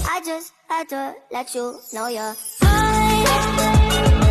I just had to let you know you're fine.